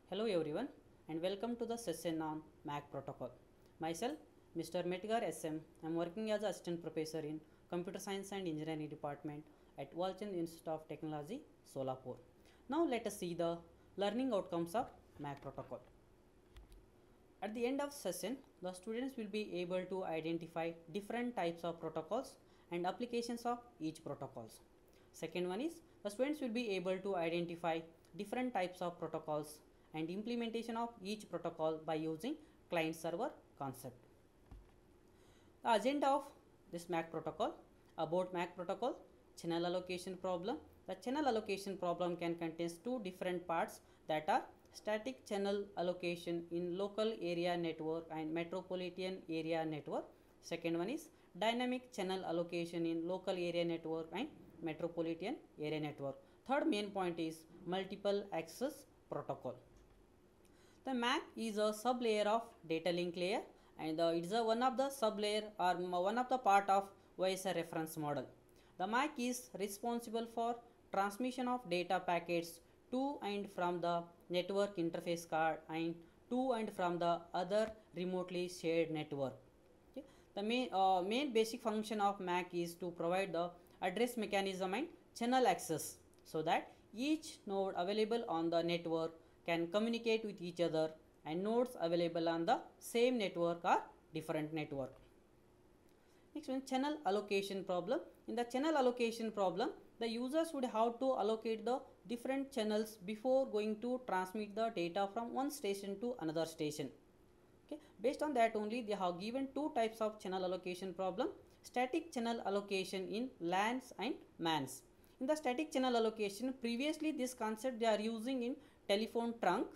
Hello everyone and welcome to the session on MAC protocol. Myself Mr. Metagar SM. I am working as assistant professor in Computer Science and Engineering department at Walchand Institute of Technology, Solapur. Now let us see the learning outcomes of MAC protocol. At the end of session, the students will be able to identify different types of protocols and applications of each protocols. Second one is the students will be able to identify different types of protocols and implementation of each protocol by using client server concept. The agenda of this MAC protocol: about MAC protocol, channel allocation problem. The channel allocation problem can contain two different parts, that are static channel allocation in local area network and metropolitan area network. Second one is dynamic channel allocation in local area network and metropolitan area network. Third main point is multiple access protocol. The MAC is a sub layer of data link layer, and it is one of the sub layer or one of the part of OSI reference model. The MAC is responsible for transmission of data packets to and from the network interface card and to and from the other remotely shared network. Okay. The main basic function of MAC is to provide the address mechanism and channel access, so that each node available on the network can communicate with each other, and nodes available on the same network or different network. Next one, channel allocation problem. In the channel allocation problem, the users would have to allocate the different channels before going to transmit the data from one station to another station. Okay. Based on that only, they have given two types of channel allocation problem: static channel allocation in LANs and MANs. In the static channel allocation, previously this concept they are using in telephone trunk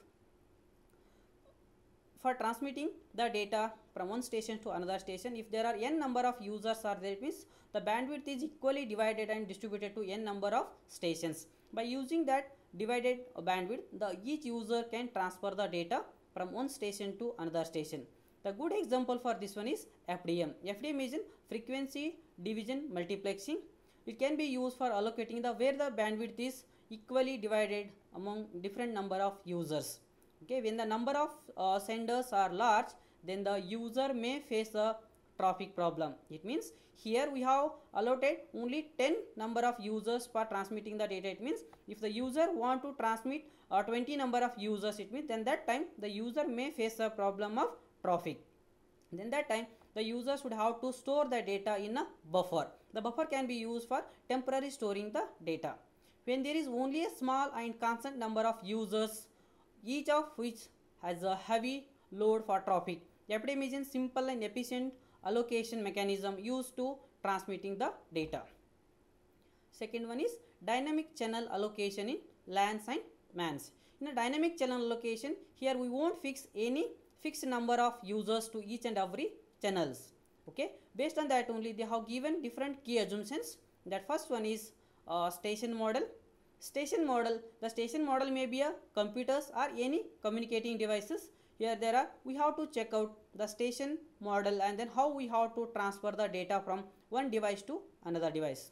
for transmitting the data from one station to another station. If there are n number of users are there, it means the bandwidth is equally divided and distributed to n number of stations. By using that divided bandwidth, each user can transfer the data from one station to another station. The good example for this one is FDM. FDM is in frequency division multiplexing. It can be used for allocating where the bandwidth is equally divided among different number of users. Okay, when the number of senders are large, then the user may face a traffic problem. It means here we have allotted only 10 number of users for transmitting the data. It means if the user want to transmit 20 number of users, it means then that time the user may face a problem of traffic. Then that time the users would have to store the data in a buffer. The buffer can be used for temporary storing the data. When there is only a small and constant number of users, each of which has a heavy load for traffic, FDM is a simple and efficient allocation mechanism used to transmitting the data. Second one is dynamic channel allocation in LANs and MANs. In a dynamic channel allocation, here we won't fix any fixed number of users to each and every channels. Okay, based on that only they have given different key assumptions. That first one is station model. Station model, the station model may be a computers or any communicating devices. Here we have to check out the station model and then how we have to transfer the data from one device to another device.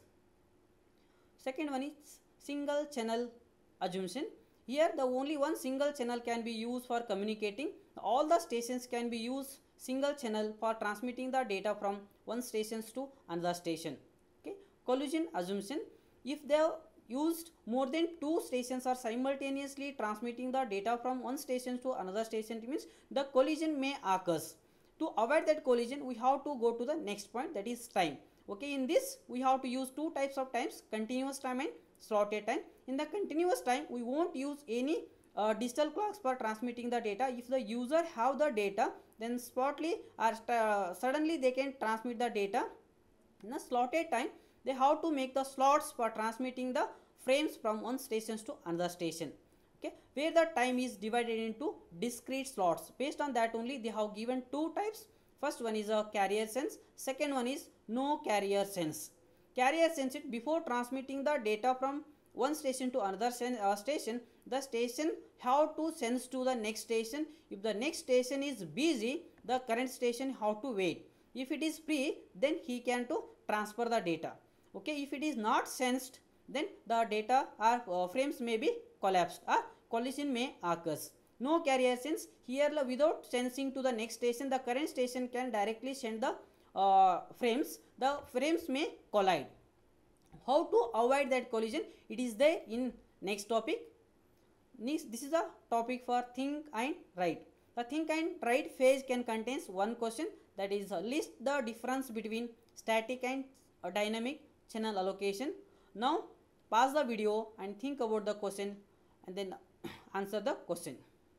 Second one is single channel assumption. Here the only one single channel can be used for communicating. All the stations can be used single channel for transmitting the data from one station to another station. Okay. Collision assumption. If they used more than two stations are simultaneously transmitting the data from one station to another station, it means the collision may occur. To avoid that collision, we have to go to the next point, that is time. Okay, in this we have to use two types of times: continuous time and slotted time. In the continuous time, we won't use any digital clocks for transmitting the data. If the user have the data, then spotly or suddenly they can transmit the data. In a slotted time, they have to make the slots for transmitting the frames from one station to another station. Okay, where the time is divided into discrete slots. Based on that only they have given two types. First one is a carrier sense. Second one is no carrier sense. Carrier sense, it before transmitting the data from one station to another station, the station have to sense to the next station. If the next station is busy, the current station have to wait. If it is free, then he can to transfer the data. Okay, if it is not sensed, then the data or frames may be collapsed or collision may occur. No carrier sense. Here without sensing to the next station, the current station can directly send the frames. The frames may collide. How to avoid that collision? It is there in next topic. This is a topic for think and write. The think and write phase can contain one question, that is list the difference between static and dynamic channel allocation. Now pause the video and think about the question and then answer the question.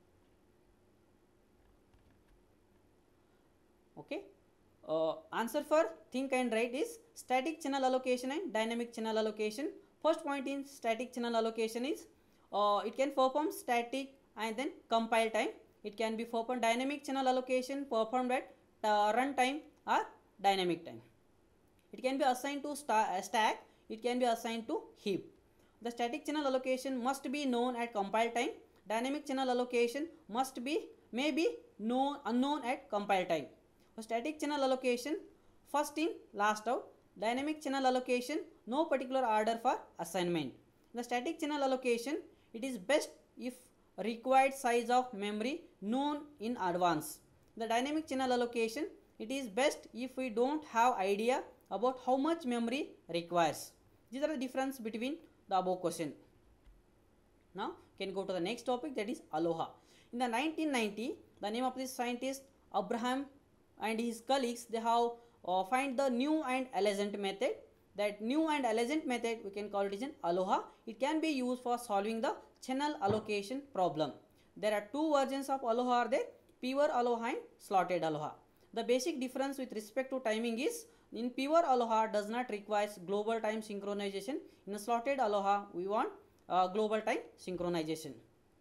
Okay. Answer for think and write is static channel allocation and dynamic channel allocation. First point in static channel allocation is it can perform static and then compile time. It can be performed dynamic channel allocation performed at run time or dynamic time. It can be assigned to stack. It can be assigned to heap. The static channel allocation must be known at compile time. Dynamic channel allocation may be unknown at compile time. For static channel allocation, first in last out. Dynamic channel allocation, no particular order for assignment. The static channel allocation, it is best if required size of memory known in advance. The dynamic channel allocation, it is best if we don't have idea about how much memory requires. These are the difference between the above question. Now can go to the next topic, that is Aloha. In the 1990, the name of this scientist Abraham and his colleagues, they have find the new and elegant method. That new and elegant method, we can call it as an Aloha. It can be used for solving the channel allocation problem. There are two versions of Aloha are there, pure Aloha and slotted Aloha. The basic difference with respect to timing is, in pure Aloha does not require global time synchronization. In a slotted Aloha, we want global time synchronization.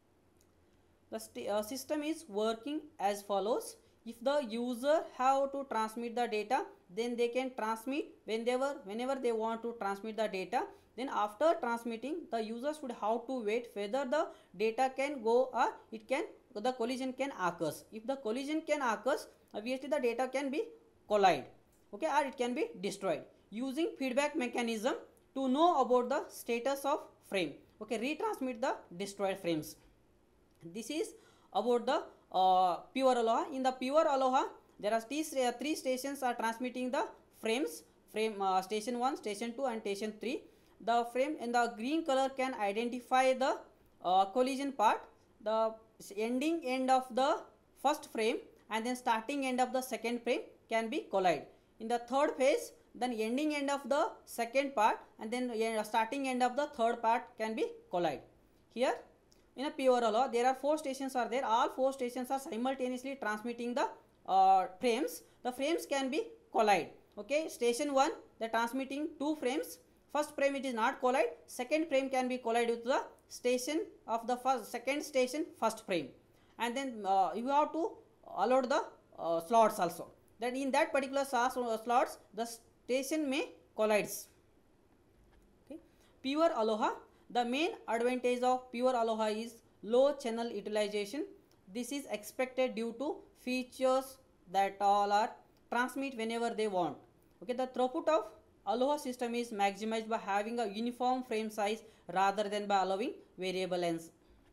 The system is working as follows. If the user have to transmit the data, then they can transmit whenever they want to transmit the data. Then after transmitting, the users would have to wait whether the data can go or the collision can occur. If the collision can occur, obviously the data can be collide, okay, or it can be destroyed. Using feedback mechanism to know about the status of frame, okay, retransmit the destroyed frames. This is about the pure Aloha. In the pure Aloha, there are three stations are transmitting the frames. Station 1, station 2 and station 3. The frame in the green color can identify the collision part, the ending end of the first frame and then starting end of the second frame can be collide. In the third phase, then ending end of the second part and then starting end of the third part can be collide. Here in a pure Aloha, there are 4 stations are there. All 4 stations are simultaneously transmitting the frames. The frames can be collide. Okay, station 1, they are transmitting 2 frames. First frame it is not collide. Second frame can be collide with the station of the second station first frame. And then you have to allow the slots also. That in that particular slots, the station may collides. Okay, pure Aloha. The main advantage of pure Aloha is low channel utilization. This is expected due to features that all are transmit whenever they want. Okay, the throughput of Aloha system is maximized by having a uniform frame size rather than by allowing variable lengths.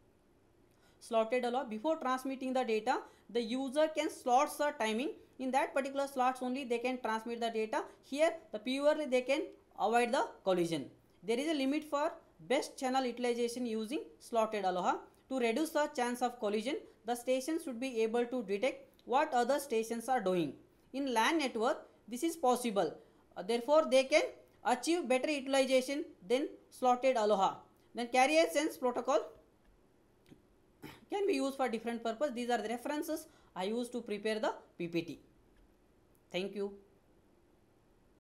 Slotted Aloha, before transmitting the data, the user can slot the timing. In that particular slots only they can transmit the data. Here the purely they can avoid the collision. There is a limit for best channel utilization using slotted Aloha. To reduce the chance of collision, the station should be able to detect what other stations are doing. In LAN network, this is possible. Therefore, they can achieve better utilization than slotted Aloha. Then carrier sense protocol can be used for different purpose. These are the references I used to prepare the PPT. Thank you.